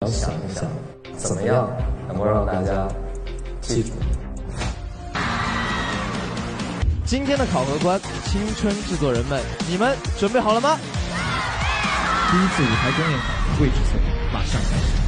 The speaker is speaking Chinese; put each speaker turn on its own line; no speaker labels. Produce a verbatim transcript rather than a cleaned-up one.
要想一想，怎么样能够让大家记住。
今天的考核官，青春制作人们，你们准备好了吗？
第一次舞台公演考位置测马上开始。